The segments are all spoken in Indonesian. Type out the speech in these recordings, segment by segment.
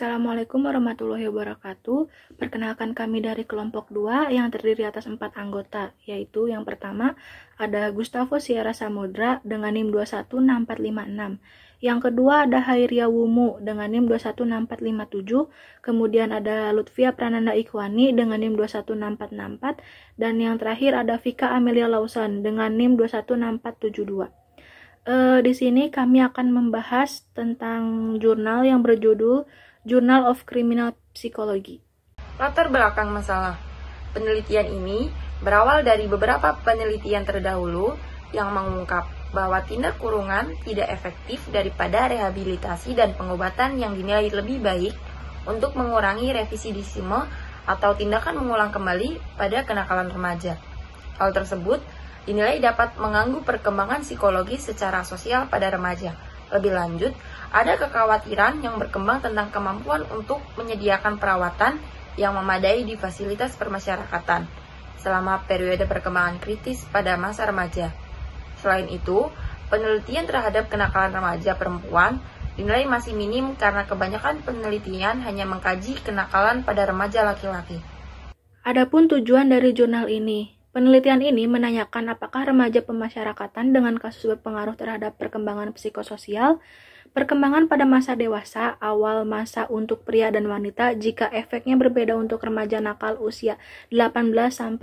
Assalamualaikum warahmatullahi wabarakatuh. Perkenalkan kami dari kelompok 2 yang terdiri atas 4 anggota, yaitu yang pertama ada Gustavo Sierra Samudra dengan NIM 216456. Yang kedua ada Hairia Wumu dengan NIM 216457. Kemudian ada Lutfia Prananda Ikhwani dengan NIM 21644. Dan yang terakhir ada Vika Amelia Lawson dengan NIM 21672. Di sini kami akan membahas tentang jurnal yang berjudul Journal of Criminal Psychology. Latar belakang masalah penelitian ini berawal dari beberapa penelitian terdahulu yang mengungkap bahwa tindak kurungan tidak efektif daripada rehabilitasi dan pengobatan yang dinilai lebih baik untuk mengurangi revisidisme atau tindakan mengulang kembali pada kenakalan remaja. Hal tersebut dinilai dapat mengganggu perkembangan psikologis secara sosial pada remaja. Lebih lanjut, ada kekhawatiran yang berkembang tentang kemampuan untuk menyediakan perawatan yang memadai di fasilitas permasyarakatan selama periode perkembangan kritis pada masa remaja. Selain itu, penelitian terhadap kenakalan remaja perempuan dinilai masih minim karena kebanyakan penelitian hanya mengkaji kenakalan pada remaja laki-laki. Adapun tujuan dari jurnal ini, penelitian ini menanyakan apakah remaja pemasyarakatan dengan kasus berpengaruh terhadap perkembangan psikososial, perkembangan pada masa dewasa, awal masa untuk pria dan wanita, jika efeknya berbeda untuk remaja nakal usia 18-25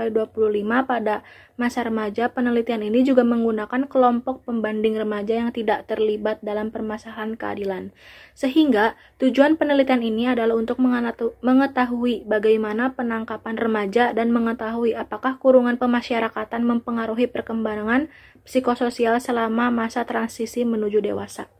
pada masa remaja. Penelitian ini juga menggunakan kelompok pembanding remaja yang tidak terlibat dalam permasalahan keadilan. Sehingga tujuan penelitian ini adalah untuk mengetahui bagaimana penangkapan remaja dan mengetahui apakah kurungan pemasyarakatan mempengaruhi perkembangan psikososial selama masa transisi menuju dewasa.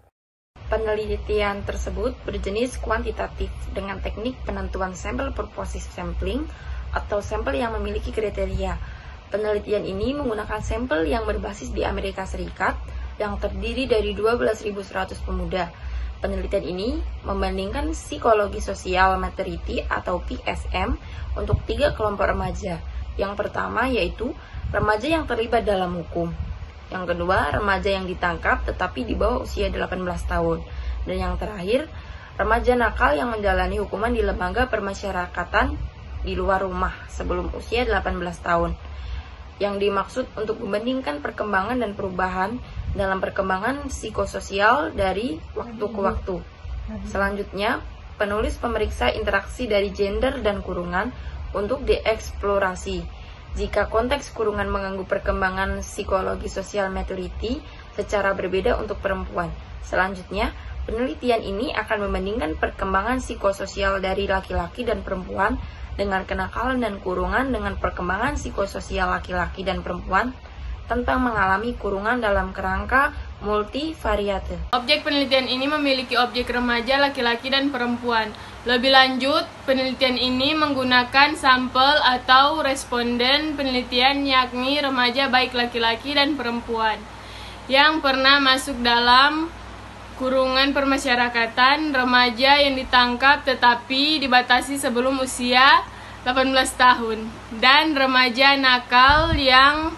Penelitian tersebut berjenis kuantitatif dengan teknik penentuan sampel purposive sampling atau sampel yang memiliki kriteria. Penelitian ini menggunakan sampel yang berbasis di Amerika Serikat yang terdiri dari 12.100 pemuda. Penelitian ini membandingkan psikologi sosial maturity atau PSM untuk 3 kelompok remaja. Yang pertama yaitu remaja yang terlibat dalam hukum. Yang kedua, remaja yang ditangkap tetapi di bawah usia 18 tahun. Dan yang terakhir, remaja nakal yang menjalani hukuman di lembaga permasyarakatan di luar rumah sebelum usia 18 tahun. Yang dimaksud untuk membandingkan perkembangan dan perubahan dalam perkembangan psikososial dari waktu ke waktu. Selanjutnya, penulis memeriksa interaksi dari gender dan kurungan untuk dieksplorasi. Jika konteks kurungan mengganggu perkembangan psikologi sosial maturity secara berbeda untuk perempuan. Selanjutnya, penelitian ini akan membandingkan perkembangan psikososial dari laki-laki dan perempuan dengan kenakalan dan kurungan dengan perkembangan psikososial laki-laki dan perempuan tentang mengalami kurungan dalam kerangka multivariate. Objek penelitian ini memiliki objek remaja laki-laki dan perempuan. Lebih lanjut, penelitian ini menggunakan sampel atau responden penelitian yakni remaja baik laki-laki dan perempuan yang pernah masuk dalam kurungan permasyarakatan, remaja yang ditangkap tetapi dibatasi sebelum usia 18 tahun, dan remaja nakal yang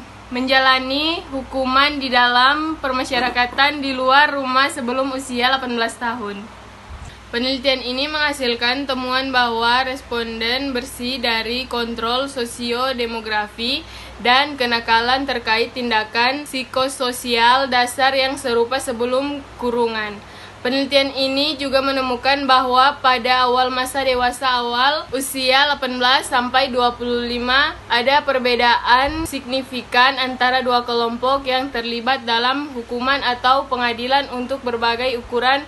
menjalani hukuman di dalam permasyarakatan di luar rumah sebelum usia 18 tahun. Penelitian ini menghasilkan temuan bahwa responden bersih dari kontrol sosiodemografi dan kenakalan terkait tindakan psikososial dasar yang serupa sebelum kurungan. Penelitian ini juga menemukan bahwa pada awal masa dewasa awal usia 18 sampai 25 ada perbedaan signifikan antara dua kelompok yang terlibat dalam hukuman atau pengadilan untuk berbagai ukuran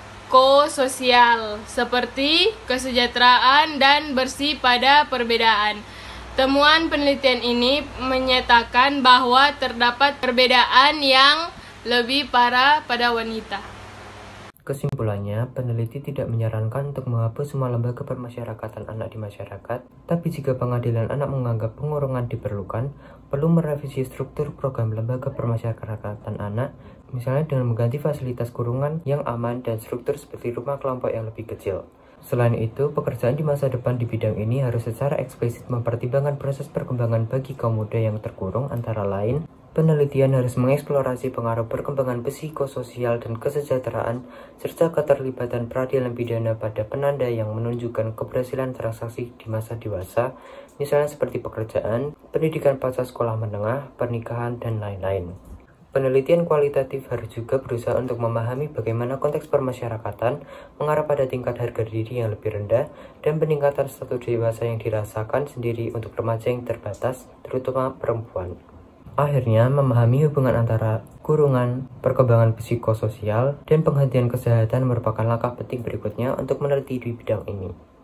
psikososial seperti kesejahteraan dan bersih pada perbedaan. Temuan penelitian ini menyatakan bahwa terdapat perbedaan yang lebih parah pada wanita. Kesimpulannya, peneliti tidak menyarankan untuk menghapus semua lembaga permasyarakatan anak di masyarakat, tapi jika pengadilan anak menganggap pengurungan diperlukan, perlu merevisi struktur program lembaga permasyarakatan anak, misalnya dengan mengganti fasilitas kurungan yang aman dan struktur seperti rumah kelompok yang lebih kecil. Selain itu, pekerjaan di masa depan di bidang ini harus secara eksplisit mempertimbangkan proses perkembangan bagi kaum muda yang terkurung, antara lain Penelitian harus mengeksplorasi pengaruh perkembangan psikososial dan kesejahteraan, serta keterlibatan peradilan pidana pada penanda yang menunjukkan keberhasilan transaksi di masa dewasa, misalnya seperti pekerjaan, pendidikan pasca sekolah menengah, pernikahan, dan lain-lain. Penelitian kualitatif harus juga berusaha untuk memahami bagaimana konteks permasyarakatan mengarah pada tingkat harga diri yang lebih rendah dan peningkatan status dewasa yang dirasakan sendiri untuk remaja yang terbatas, terutama perempuan. Akhirnya, memahami hubungan antara kurungan, perkembangan psikososial, dan penghentian kesehatan merupakan langkah penting berikutnya untuk meneliti di bidang ini.